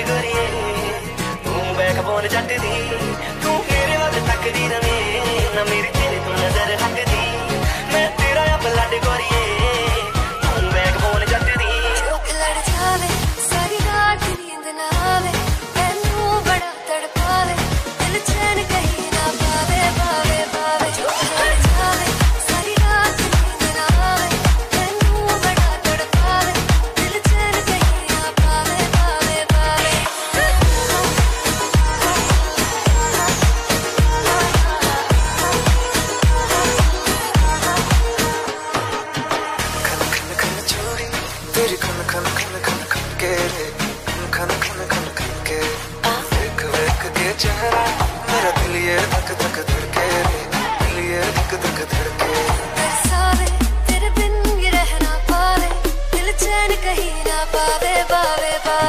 गोरिए तू बैकबोन जट दी तू मेरे वाल तकदी रवे ना मेरी तेरे तो नजर हटदी मैं तेरा आ ब्लड गोरिए तू बैकबोन जट दी लड़ जावे सारी रात नींद ना आवे मैनू बड़ा तड़पावे दिल चैन कहीं ना पावे पावे पावे लड़ जावे सारी रात नींद ना आवे मैनू बड़ा तड़पावे दिल चैन कहीं ना पावे पावे पावे खन खन खन चूड़ी तेरी खन खन खन खन खन के रे खन खन खन खन के देख देख के चेहरा मेरा दिल ये धक धक धड़के रे दिल ये धक धक धड़के तरसावे तेरे बिन ये रह ना पावे दिल चैन कहीं ना पावे पावे पावे